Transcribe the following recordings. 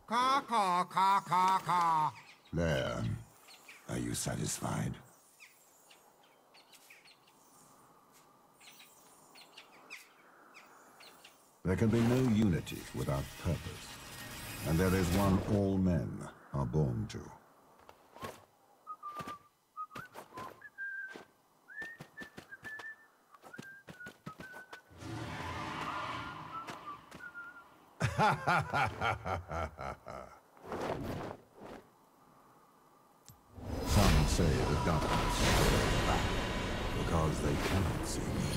Caw, caw, caw, caw, caw. There. Are you satisfied? There can be no unity without purpose, and there is one all men are born to. Some say the darkness is back because they cannot see me.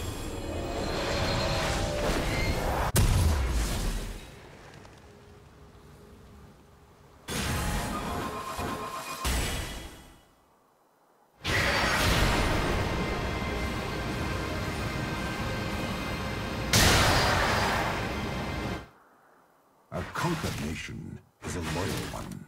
A conquered nation is a loyal one.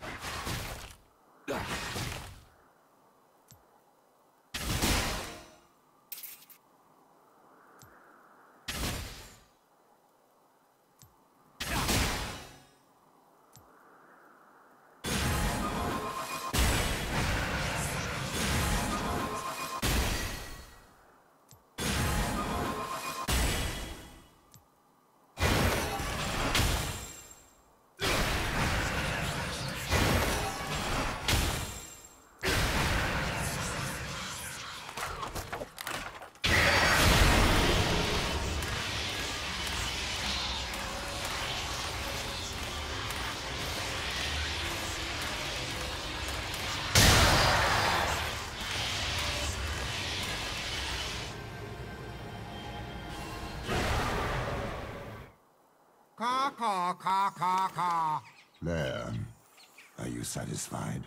Caw, caw, caw, caw, caw. There. Are you satisfied?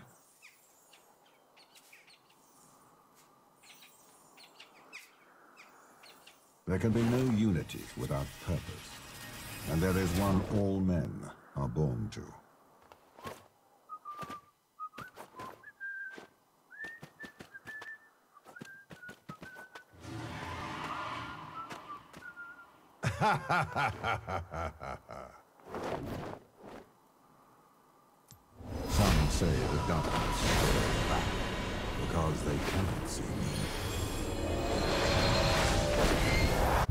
There can be no unity without purpose, and there is one all men are born to. Some say the darkness is back because they cannot see me.